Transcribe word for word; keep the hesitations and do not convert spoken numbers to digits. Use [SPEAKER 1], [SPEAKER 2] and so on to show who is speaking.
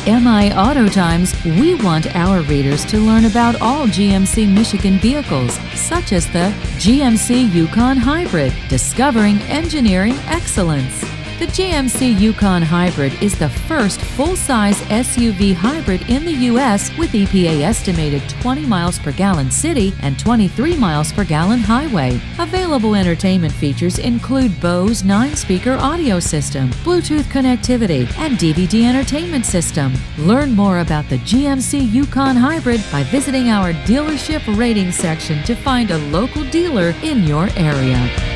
[SPEAKER 1] M I Auto Times, we want our readers to learn about all G M C Michigan vehicles, such as the G M C Yukon Hybrid, discovering engineering excellence. The G M C Yukon Hybrid is the first full-size S U V hybrid in the U S with E P A estimated twenty miles per gallon city and twenty-three miles per gallon highway. Available entertainment features include Bose nine-speaker audio system, Bluetooth connectivity, and D V D entertainment system. Learn more about the G M C Yukon Hybrid by visiting our dealership rating section to find a local dealer in your area.